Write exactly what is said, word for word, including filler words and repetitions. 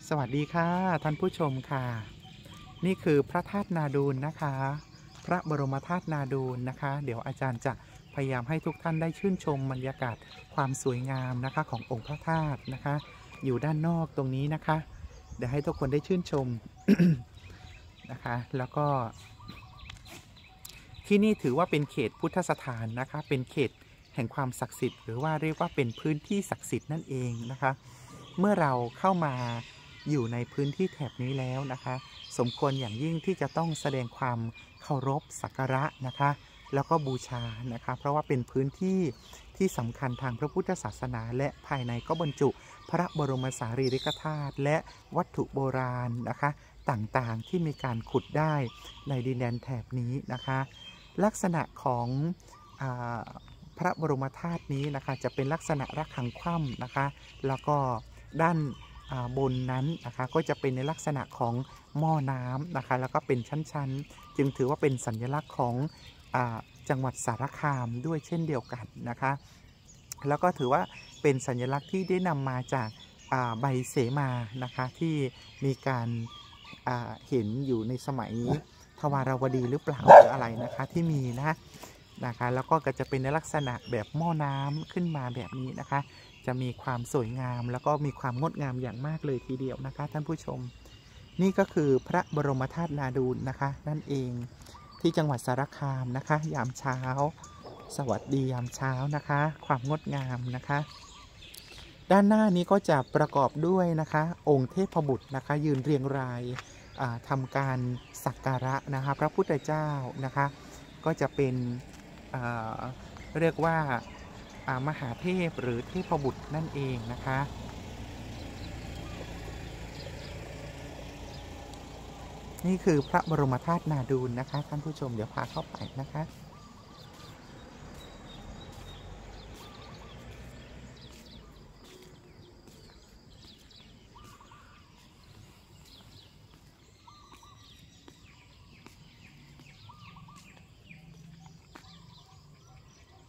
สวัสดีค่ะท่านผู้ชมค่ะนี่คือพระธาตุนาดูลนะคะพระบรมธาตุนาดูลนะคะเดี๋ยวอาจารย์จะพยายามให้ทุกท่านได้ชื่นชมบรรยากาศความสวยงามนะคะขององค์พระธาตุนะคะอยู่ด้านนอกตรงนี้นะคะเดี๋ยวให้ทุกคนได้ชื่นชม นะคะแล้วก็ที่นี่ถือว่าเป็นเขตพุทธสถานนะคะเป็นเขตแห่งความศักดิ์สิทธิ์หรือว่าเรียกว่าเป็นพื้นที่ศักดิ์สิทธิ์นั่นเองนะคะเมื่อเราเข้ามาอยู่ในพื้นที่แถบนี้แล้วนะคะสมควรอย่างยิ่งที่จะต้องแสดงความเคารพสักการะนะคะแล้วก็บูชานะคะเพราะว่าเป็นพื้นที่ที่สำคัญทางพระพุทธศาสนาและภายในก็บรรจุพระบรมสารีริกธาตุและวัตถุโบราณนะคะต่างๆที่มีการขุดได้ในดินแดนแถบนี้นะคะลักษณะของพระบรมธาตุนี้นะคะจะเป็นลักษณะระฆังคว่ำนะคะแล้วก็ด้านบนนั้นนะคะก็จะเป็นในลักษณะของหม้อน้ำนะคะแล้วก็เป็นชั้นๆจึงถือว่าเป็นสัญลักษณ์ของจังหวัดสารคามด้วยเช่นเดียวกันนะคะแล้วก็ถือว่าเป็นสัญลักษณ์ที่ได้นำมาจากใบเสมานะคะที่มีการเห็นอยู่ในสมัยทวารวดีหรือเปล่าหรืออะไรนะคะที่มีนะนะคะแล้วก็จะเป็นในลักษณะแบบหม้อน้ำขึ้นมาแบบนี้นะคะจะมีความสวยงามแล้วก็มีความงดงามอย่างมากเลยทีเดียวนะคะท่านผู้ชมนี่ก็คือพระบรมธาตุนาดูลนะคะนั่นเองที่จังหวัดสารคามนะคะยามเช้าสวัสดียามเช้านะคะความงดงามนะคะด้านหน้านี้ก็จะประกอบด้วยนะคะองค์เทพบุตรนะคะยืนเรียงรายทำการสักการะนะคะพระพุทธเจ้านะคะก็จะเป็นเรียกว่ามหาเทพหรือเทพบุตรนั่นเองนะคะนี่คือพระบรมธาตุนาดูลนะคะท่านผู้ชมเดี๋ยวพาเข้าไปนะคะ